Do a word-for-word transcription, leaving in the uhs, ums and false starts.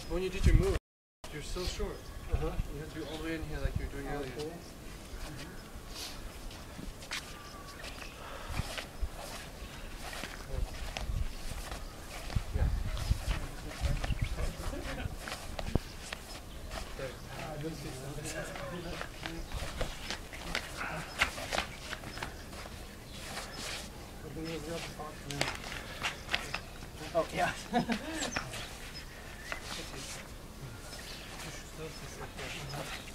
when you did your move, you're so short. Uh-huh. You have to be all the way in here like you were doing Okay. earlier. Mm-hmm. Yeah. I don't see something. But then there's the other part. Oh, yeah. Push yourself, push yourself.